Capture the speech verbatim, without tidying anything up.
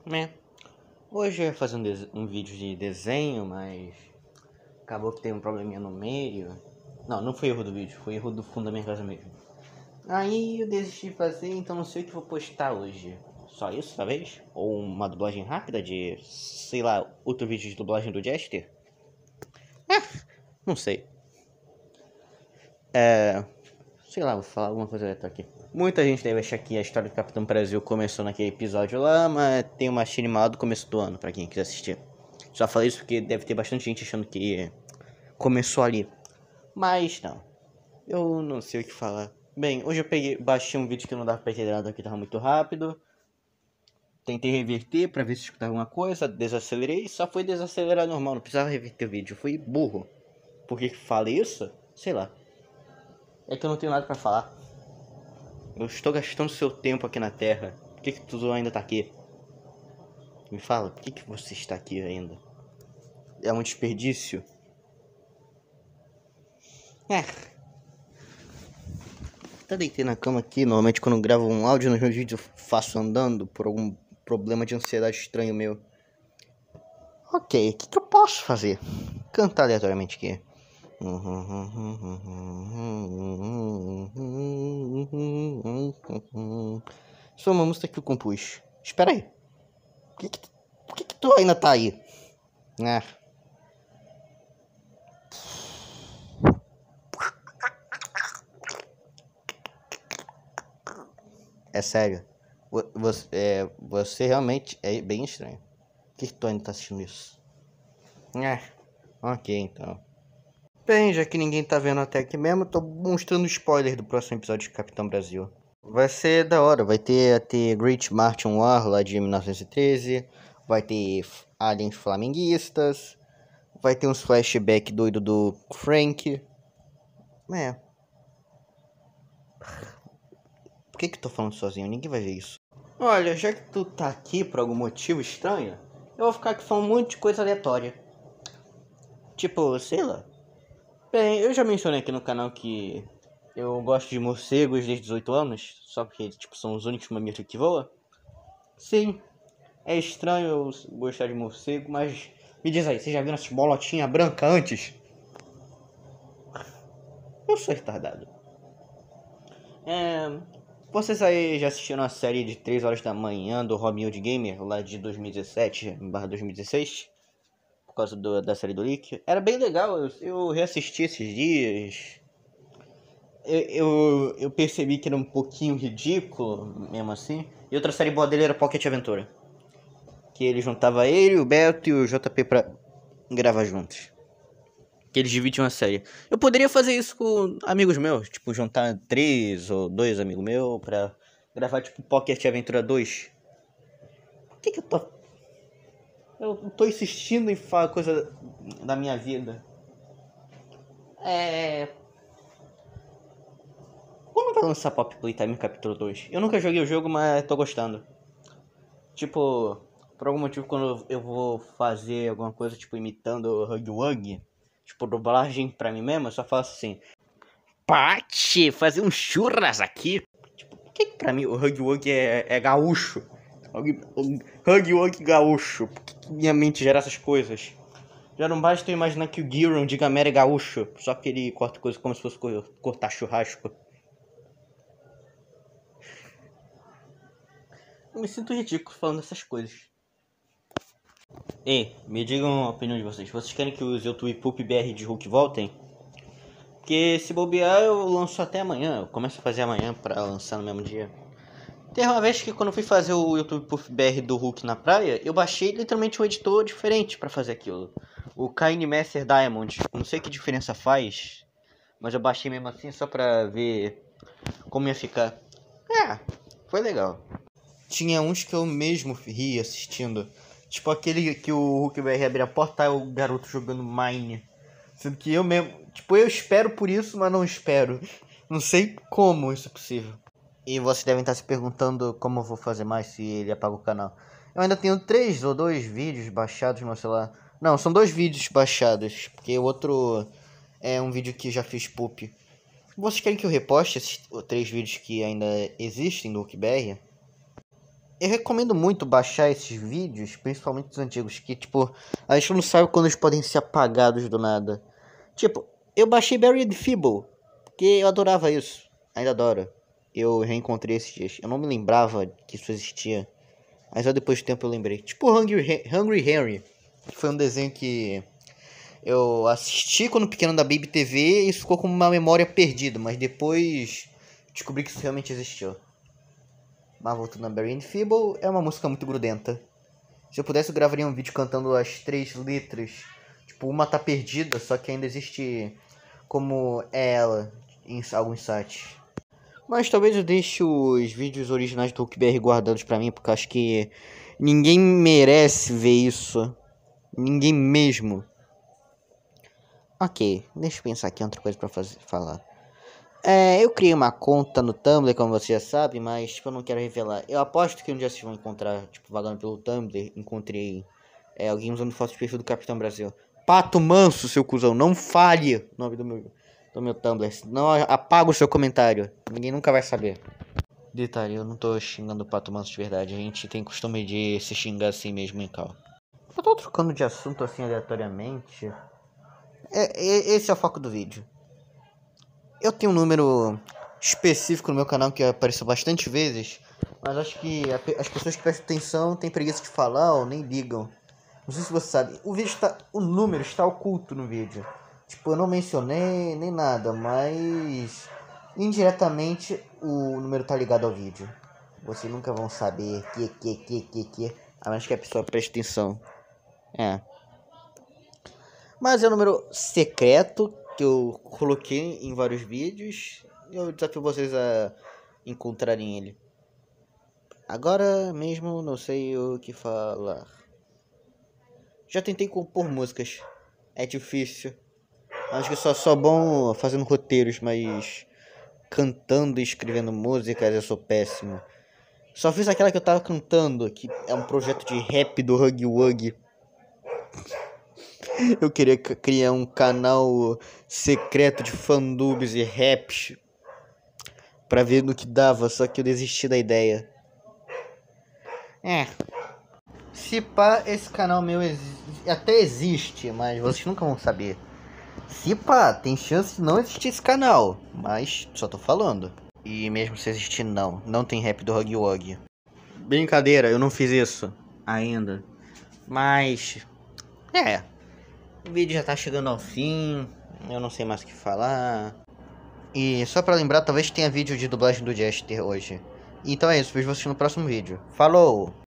Né? Hoje eu ia fazer um, um vídeo de desenho, mas acabou que tem um probleminha no meio. Não, não foi erro do vídeo, foi erro do fundo da minha casa mesmo. Aí eu desisti de fazer, então não sei o que vou postar hoje. Só isso, talvez? Ou uma dublagem rápida de, sei lá, outro vídeo de dublagem do Jester? É, não sei. É... Sei lá, vou falar alguma coisa aqui. Muita gente deve achar que a história do Capitão Brasil começou naquele episódio lá, mas tem uma série maior do começo do ano, pra quem quiser assistir. Só falei isso porque deve ter bastante gente achando que começou ali. Mas não. Eu não sei o que falar. Bem, hoje eu peguei, baixei um vídeo que não dava pra entender nada, que tava muito rápido. Tentei reverter pra ver se escutava alguma coisa, desacelerei, só foi desacelerar normal, não precisava reverter o vídeo, eu fui burro. Por que que falei isso? Sei lá. É que eu não tenho nada pra falar. Eu estou gastando seu tempo aqui na Terra. Por que que tu ainda tá aqui? Me fala, por que que você está aqui ainda? É um desperdício? É. Tá deitei na cama aqui. Normalmente quando eu gravo um áudio nos meus vídeos eu faço andando por algum problema de ansiedade estranho meu. Ok, o que que eu posso fazer? Cantar aleatoriamente aqui. Isso é uma música que eu compus. Espera aí. Por que que, por que que tu ainda tá aí? Ah. É sério. Você, é, você realmente é bem estranho. Por que que tu ainda tá assistindo isso? Ah, ok então. Bem, já que ninguém tá vendo até aqui mesmo, eu tô mostrando spoiler do próximo episódio de Capitão Brasil. Vai ser da hora, vai ter, ter Great Martian War lá de mil novecentos e treze, vai ter aliens flamenguistas, vai ter uns flashback doido do Frank. É. Por que que eu tô falando sozinho? Ninguém vai ver isso. Olha, já que tu tá aqui por algum motivo estranho, eu vou ficar aqui falando um monte de coisa aleatória. Tipo, sei lá. Bem, eu já mencionei aqui no canal que eu gosto de morcegos desde os oito anos, só porque tipo, são os únicos mamíferos que voam. Sim, é estranho eu gostar de morcego, mas me diz aí, você já viu essas bolotinhas brancas antes? Eu sou retardado. É, vocês aí já assistiram a série de três horas da manhã do Robin Hood Gamer, lá de dois mil e dezessete barra dois mil e dezesseis? Por causa do, da série do Leak. Era bem legal, eu, eu reassisti esses dias. Eu, eu, eu percebi que era um pouquinho ridículo, mesmo assim. E outra série boa dele era Pocket Aventura. Que ele juntava ele, o Beto e o J P pra gravar juntos. Que eles dividiam a série. Eu poderia fazer isso com amigos meus. Tipo, juntar três ou dois amigos meus pra gravar, tipo, Pocket Aventura dois. Por que que eu tô... Eu tô insistindo em falar coisa da minha vida. É... Quando vai lançar Pop Playtime Capítulo dois? Eu nunca joguei o jogo, mas tô gostando. Tipo, por algum motivo quando eu vou fazer alguma coisa, tipo, imitando o Hug Wug, tipo, dublagem pra mim mesmo, eu só faço assim: Pati, fazer um churras aqui. Tipo, por que que pra mim o Hug Wug é, é gaúcho? Hug Wug gaúcho. Por que que minha mente gera essas coisas? Já não basta eu imaginar que o Giron de Gamera é gaúcho, só que ele corta coisa como se fosse cortar churrasco. Eu me sinto ridículo falando essas coisas. Ei, me digam a opinião de vocês. Vocês querem que os YouTube Poop B R de Hulk voltem? Porque se bobear eu lanço até amanhã. Eu começo a fazer amanhã pra lançar no mesmo dia. Teve uma vez que quando eu fui fazer o YouTube Puff B R do Hulk na praia, eu baixei literalmente um editor diferente pra fazer aquilo. O KineMaster Diamond. Não sei que diferença faz, mas eu baixei mesmo assim só pra ver como ia ficar. É, foi legal. Tinha uns que eu mesmo ri assistindo. Tipo aquele que o Hulk B R abre a porta e o garoto jogando Mine. Sendo que eu mesmo... Tipo, eu espero por isso, mas não espero. Não sei como isso é possível. E vocês devem estar se perguntando como eu vou fazer mais se ele apaga o canal. Eu ainda tenho três ou dois vídeos baixados no meu celular. Não, são dois vídeos baixados. Porque o outro é um vídeo que já fiz poop. Vocês querem que eu reposte esses três vídeos que ainda existem do Hulk B R? eu recomendo muito baixar esses vídeos, principalmente os antigos, que, tipo, a gente não sabe quando eles podem ser apagados do nada. Tipo, eu baixei Buried Feeble, porque eu adorava isso, ainda adoro. Eu reencontrei esses dias, eu não me lembrava que isso existia, mas só depois de tempo eu lembrei. Tipo Hungry, Hungry Henry, que foi um desenho que eu assisti quando pequeno da Baby T V e isso ficou como uma memória perdida, mas depois descobri que isso realmente existiu. Mas voltando a Buried Feeble, é uma música muito grudenta. Se eu pudesse, eu gravaria um vídeo cantando as três letras. Tipo, uma tá perdida, só que ainda existe como é ela em alguns sites. Mas talvez eu deixe os vídeos originais do Hulk B R guardados pra mim, porque eu acho que ninguém merece ver isso. Ninguém mesmo. Ok, deixa eu pensar aqui outra coisa pra fazer, falar. É, eu criei uma conta no Tumblr, como você já sabe, mas tipo, eu não quero revelar. Eu aposto que um dia vocês vão encontrar, tipo, vagando pelo Tumblr, encontrei é, alguém usando foto de perfil do Capitão Brasil. Pato Manso, seu cuzão, não fale o nome do meu, do meu Tumblr, senão apaga o seu comentário. Ninguém nunca vai saber. Detalhe, eu não tô xingando o Pato Manso de verdade, a gente tem costume de se xingar assim mesmo em cal. Eu tô trocando de assunto assim aleatoriamente. É, é, esse é o foco do vídeo. Eu tenho um número específico no meu canal que apareceu bastante vezes, mas acho que a, as pessoas que prestam atenção têm preguiça de falar ou nem ligam. Não sei se você sabe, o vídeo está, o número está oculto no vídeo. Tipo, eu não mencionei nem nada, mas indiretamente o número tá ligado ao vídeo. Vocês nunca vão saber que, que, que, que, que, a menos que a pessoa preste atenção. É. Mas é um número secreto que eu coloquei em vários vídeos. E eu desafio vocês a encontrarem ele. Agora mesmo não sei o que falar. Já tentei compor músicas. É difícil. Acho que só sou bom fazendo roteiros, mas cantando e escrevendo músicas eu sou péssimo. Só fiz aquela que eu tava cantando, que é um projeto de rap do Huggy Wuggy. Eu queria criar um canal secreto de fandubs e raps pra ver no que dava, só que eu desisti da ideia. É. Se pá, esse canal meu exi até existe, mas vocês nunca vão saber. Se pá, tem chance de não existir esse canal, mas só tô falando. E mesmo se existir, não. Não tem rap do Huggy Wuggy. Brincadeira, eu não fiz isso ainda. Mas... é... o vídeo já tá chegando ao fim, eu não sei mais o que falar. E só pra lembrar, talvez tenha vídeo de dublagem do Jester hoje. Então é isso, vejo vocês no próximo vídeo. Falou!